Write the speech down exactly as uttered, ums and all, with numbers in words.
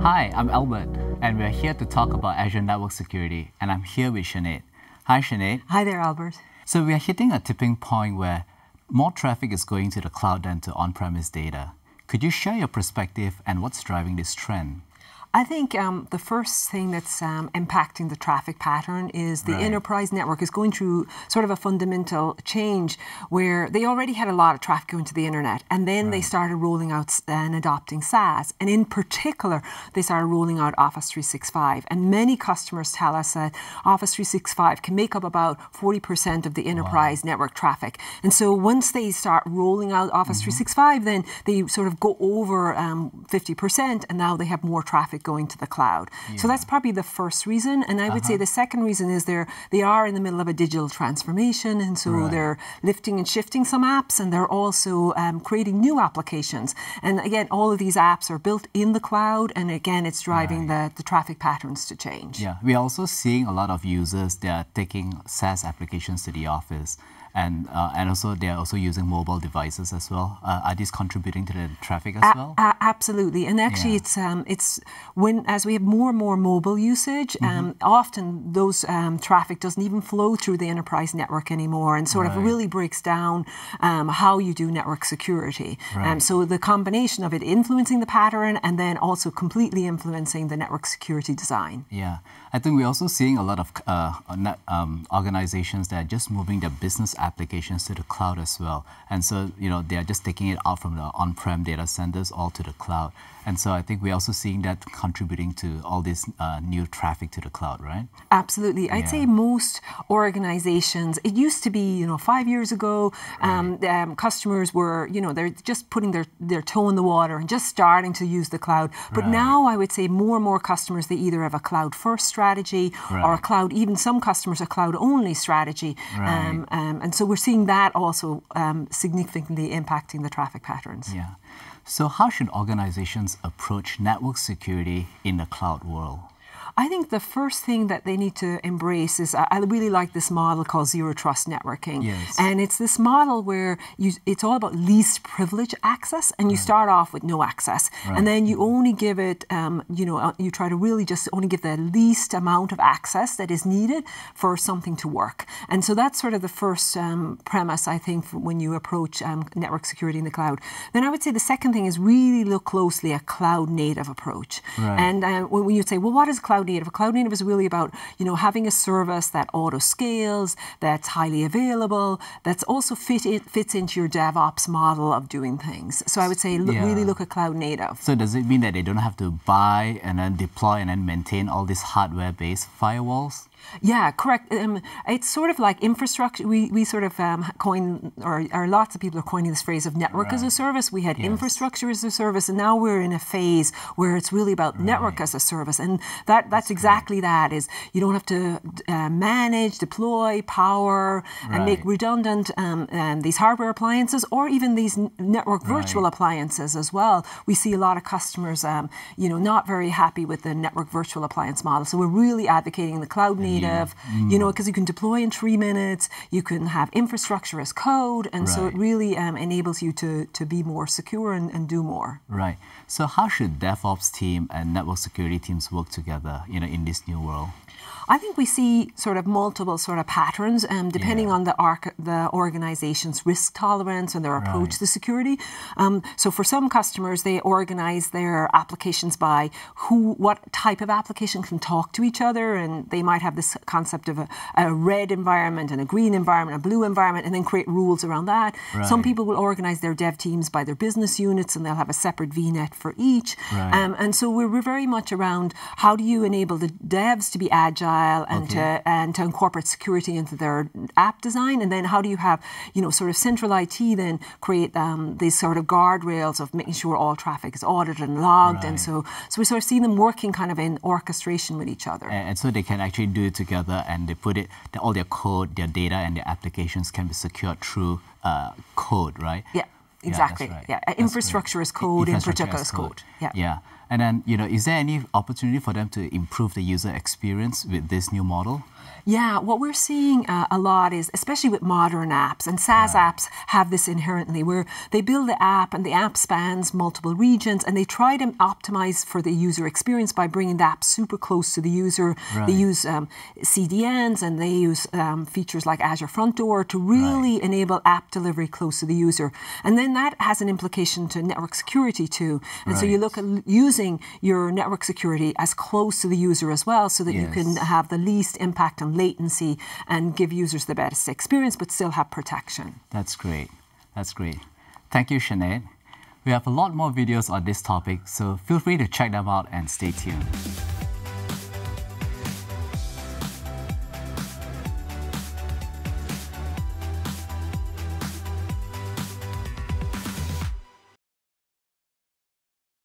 Hi, I'm Albert, and we're here to talk about Azure Network Security, and I'm here with Sinead. Hi, Sinead. Hi there, Albert. So we are hitting a tipping point where more traffic is going to the cloud than to on-premise data. Could you share your perspective and what's driving this trend? I think um, the first thing that's um, impacting the traffic pattern is the right. enterprise network is going through sort of a fundamental change where they already had a lot of traffic going to the internet, and then right. they started rolling out and adopting SaaS. And in particular, they started rolling out Office three sixty-five. And many customers tell us that Office three sixty-five can make up about forty percent of the enterprise wow. network traffic. And so once they start rolling out Office mm-hmm. three sixty-five, then they sort of go over um, fifty percent, and now they have more traffic going to the cloud. Yeah. So that's probably the first reason. And I would uh-huh. say the second reason is they're, they are in the middle of a digital transformation, and so right. they're lifting and shifting some apps, and they're also um, creating new applications. And again, all of these apps are built in the cloud, and again, it's driving right. the, the traffic patterns to change. Yeah, we're also seeing a lot of users that are taking SaaS applications to the office. And, uh, and also, they're also using mobile devices as well. Uh, are these contributing to the traffic as a well? A absolutely. And actually, yeah. it's um, it's when as we have more and more mobile usage, mm-hmm. um, often those um, traffic doesn't even flow through the enterprise network anymore, and sort right. of really breaks down um, how you do network security. Right. Um, so the combination of it influencing the pattern and then also completely influencing the network security design. Yeah, I think we're also seeing a lot of uh, um, organizations that are just moving their business applications to the cloud as well. And so, you know, they are just taking it out from the on-prem data centers all to the cloud. And so I think we're also seeing that contributing to all this uh, new traffic to the cloud, right? Absolutely. I'd yeah. say most organizations, it used to be, you know, five years ago, um, right. um, customers were, you know, they're just putting their, their toe in the water and just starting to use the cloud. But right. now I would say more and more customers, they either have a cloud-first strategy right. or a cloud, even some customers, a cloud-only strategy. Right. Um, um, and so we're seeing that also um, significantly impacting the traffic patterns. Yeah. So how should organizations approach network security in the cloud world? I think the first thing that they need to embrace is, I really like this model called zero trust networking. Yes. And it's this model where you, it's all about least privilege access, and you right. start off with no access. Right. And then you only give it, um, you know, you try to really just only give the least amount of access that is needed for something to work. And so that's sort of the first um, premise, I think, when you approach um, network security in the cloud. Then I would say the second thing is really look closely at cloud native approach. Right. And uh, when you say, well, what is cloud native? Cloud native is really about, you know, having a service that auto scales, that's highly available, that's also fit in, fits into your DevOps model of doing things. So I would say look, yeah. really look at cloud native. So does it mean that they don't have to buy and then deploy and then maintain all these hardware-based firewalls? Yeah, correct. Um, it's sort of like infrastructure. We, we sort of um, coin, or, or lots of people are coining this phrase of network right. as a service. We had yes. infrastructure as a service, and now we're in a phase where it's really about right. network as a service. And that that's, that's exactly right. that is, you don't have to uh, manage, deploy, power, right. and make redundant um, um, these hardware appliances, or even these network virtual right. appliances as well. We see a lot of customers, um, you know, not very happy with the network virtual appliance model. So we're really advocating the cloud native. Yeah. Mm. You know, because you can deploy in three minutes, you can have infrastructure as code, and right. so it really um, enables you to, to be more secure and, and do more. Right. So how should DevOps team and network security teams work together, you know, in this new world? I think we see sort of multiple sort of patterns, um, depending yeah. on the, arc, the organization's risk tolerance and their approach right. to security. Um, so for some customers, they organize their applications by who, what type of application can talk to each other, and they might have this concept of a, a red environment and a green environment, a blue environment, and then create rules around that. Right. Some people will organize their dev teams by their business units, and they'll have a separate V net for each. Right. Um, and so we're, we're very much around how do you enable the devs to be agile and okay. to and to incorporate security into their app design, and then how do you have, you know, sort of central I T then create um, these sort of guardrails of making sure all traffic is audited and logged, right. and so so we sort of see them working kind of in orchestration with each other. And, and so they can actually do it together, and they put it, all their code, their data, and their applications can be secured through uh, code, right? Yeah. Exactly. Yeah, right. yeah. Infrastructure as code, infrastructure as code. code. Yeah. Yeah. And then, you know, is there any opportunity for them to improve the user experience with this new model? Yeah, what we're seeing uh, a lot is, especially with modern apps, and SaaS right. apps have this inherently, where they build the app and the app spans multiple regions, and they try to optimize for the user experience by bringing the app super close to the user. Right. They use um, C D Ns, and they use um, features like Azure Front Door to really right. enable app delivery close to the user. And then that has an implication to network security too. And right. so you look at using your network security as close to the user as well, so that yes. you can have the least impact on latency and give users the best experience, but still have protection. That's great. That's great. Thank you, Sinead. We have a lot more videos on this topic, so feel free to check them out and stay tuned.